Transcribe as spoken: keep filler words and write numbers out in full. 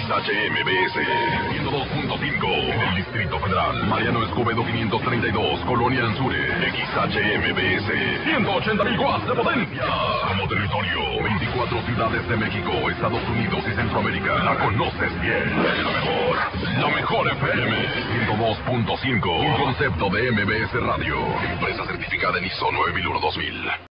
X H M B S ciento dos punto cinco en el Distrito Federal. Mariano Escobedo quinientos treinta y dos, Colonia Anzure. X H M B S ciento ochenta mil watts de potencia. Como territorio, veinticuatro ciudades de México, Estados Unidos y Centroamérica. La conoces bien. La mejor, la mejor F M ciento dos punto cinco. Un concepto de M B S Radio. Empresa certificada en I S O nueve mil uno dos mil.